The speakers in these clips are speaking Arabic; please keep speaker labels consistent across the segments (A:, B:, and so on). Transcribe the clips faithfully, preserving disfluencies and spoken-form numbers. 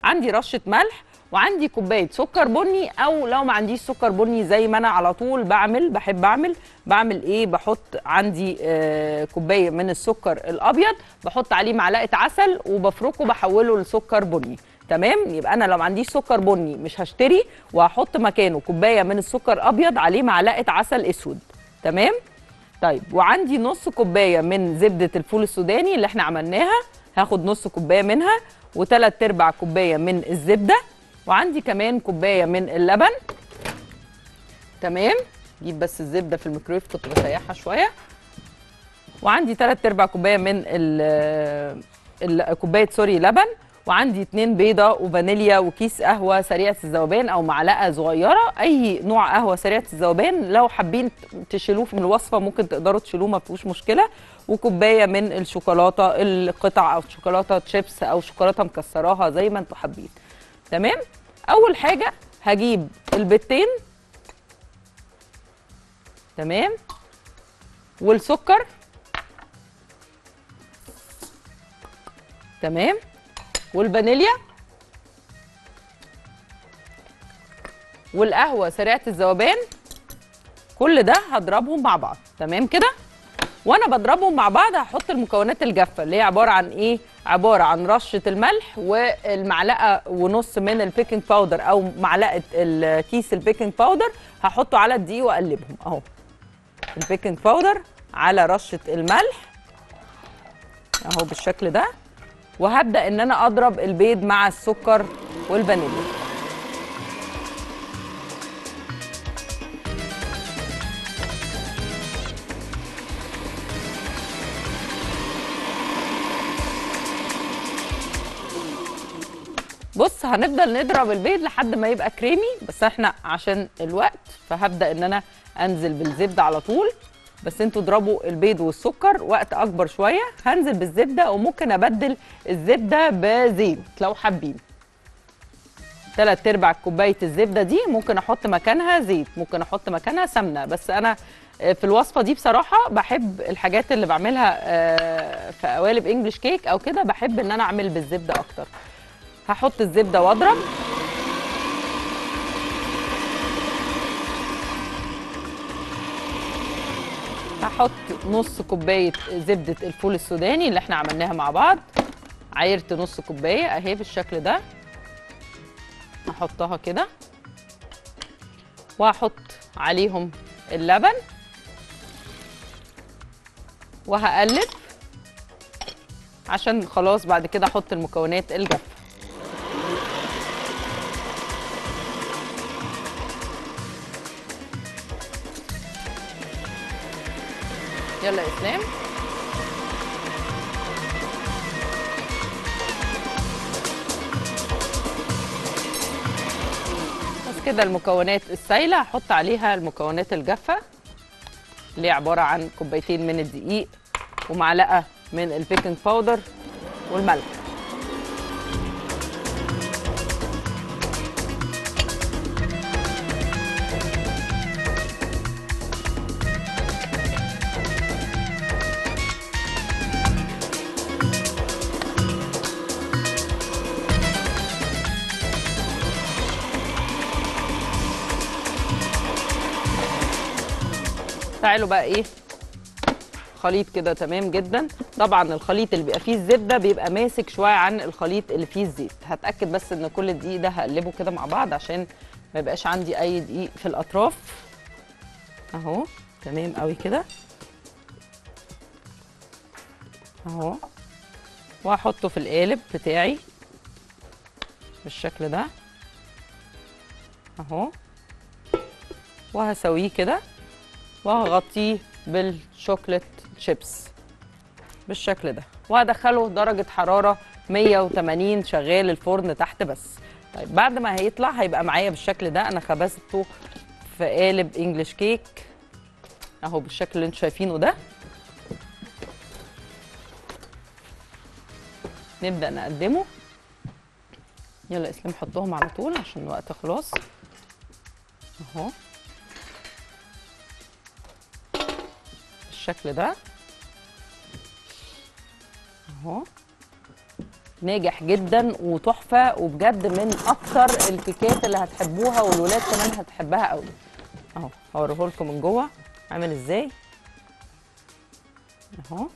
A: عندي رشه ملح، وعندي كوبايه سكر بني، او لو ما عنديش سكر بني زي ما انا على طول بعمل بحب اعمل بعمل ايه، بحط عندي آه كوبايه من السكر الابيض، بحط عليه معلقه عسل وبفركه بحوله لسكر بني. تمام. يبقى انا لو ما عنديش سكر بني مش هشتري، وهحط مكانه كوبايه من السكر ابيض عليه معلقه عسل اسود. تمام. طيب، وعندي نص كوبايه من زبده الفول السوداني اللي احنا عملناها، هاخد نص كوبايه منها، وثلاث ارباع كوبايه من الزبده، وعندي كمان كوبايه من اللبن. تمام. جيب بس الزبده في الميكرويف كنت بسيحها شويه. وعندي ثلاث ارباع كوبايه من ال كوبايه سوري لبن، وعندي اتنين بيضه وفانيليا وكيس قهوه سريعه الذوبان او معلقه صغيره، اي نوع قهوه سريعه الذوبان، لو حابين تشيلوه من الوصفه ممكن تقدروا تشيلوه ما فيهوش مشكله. وكوبايه من الشوكولاته القطع، او شوكولاته شيبس، او شوكولاته مكسراها زي ما انتوا حابين. تمام. اول حاجه هجيب البيضتين. تمام. والسكر. تمام. والفانيليا والقهوه سريعه الذوبان، كل ده هضربهم مع بعض. تمام كده. وانا بضربهم مع بعض هحط المكونات الجافه اللي هي عباره عن ايه، عباره عن رشه الملح والمعلقه ونص من البيكنج باودر او معلقه الكيس البيكنج باودر، هحطه على الدقيق واقلبهم اهو. البيكنج باودر على رشه الملح اهو بالشكل ده، وهبدا ان انا اضرب البيض مع السكر والفانيليا. بص، هنفضل نضرب البيض لحد ما يبقى كريمي، بس احنا عشان الوقت فهبدا ان انا انزل بالزبده على طول، بس انتوا اضربوا البيض والسكر وقت اكبر شويه. هنزل بالزبده، وممكن ابدل الزبده بزيت لو حابين. تلات ارباع كوبايه الزبده دي ممكن احط مكانها زيت، ممكن احط مكانها سمنه، بس انا في الوصفه دي بصراحه بحب الحاجات اللي بعملها في قوالب انجلش كيك او كده، بحب ان انا اعمل بالزبده اكتر. هحط الزبده واضرب. هحط نص كوبايه زبده الفول السوداني اللي احنا عملناها مع بعض، عايرت نص كوبايه اهي بالشكل ده، هحطها كده، وهحط عليهم اللبن وهقلب عشان خلاص بعد كده احط المكونات الجافه. يلا يا اسلام. بس كده المكونات السايله هحط عليها المكونات الجافه اللي هي عباره عن كوبايتين من الدقيق ومعلقه من البيكنج باودر والملح. تعالوا بقى ايه، خليط كده تمام جدا. طبعا الخليط اللي بيبقى فيه الزبده بيبقى ماسك شويه عن الخليط اللي فيه الزيت. هتاكد بس ان كل الدقيق ده هقلبه كده مع بعض عشان ما يبقاش عندي اي دقيق في الاطراف اهو. تمام قوي كده اهو. وهحطه في القالب بتاعي بالشكل ده اهو، وهسويه كده، وهغطيه بالشوكليت شيبس بالشكل ده، وهدخله درجة حرارة مية وتمانين شغال الفرن تحت بس. طيب بعد ما هيطلع هيبقى معايا بالشكل ده. انا خبزته في قالب انجلش كيك اهو بالشكل اللي انتوا شايفينه ده. نبدأ نقدمه. يلا اسلام حطهم على طول عشان الوقت خلاص اهو بالشكل ده اهو. ناجح جدا وتحفه، وبجد من اكتر الكيكات اللي هتحبوها والولاد كمان هتحبها قوي. اهو هوريه لكم من جوه عامل ازاي اهو.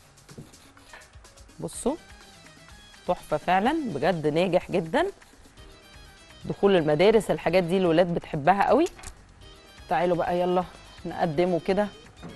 A: بصوا تحفه فعلا بجد، ناجح جدا. دخول المدارس الحاجات دي الولاد بتحبها قوي. تعالوا بقى يلا نقدمه كده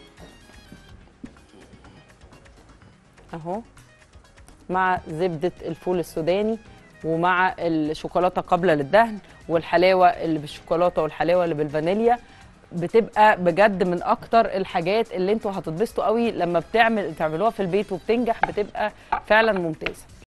A: اهو مع زبدة الفول السوداني ومع الشوكولاتة قابلة للدهن والحلاوة اللي بالشوكولاتة والحلاوة اللي بالفانيليا. بتبقى بجد من اكتر الحاجات اللي انتوا هتتبسطوا قوي لما بتعمل تعملوها في البيت وبتنجح، بتبقى فعلا ممتازة.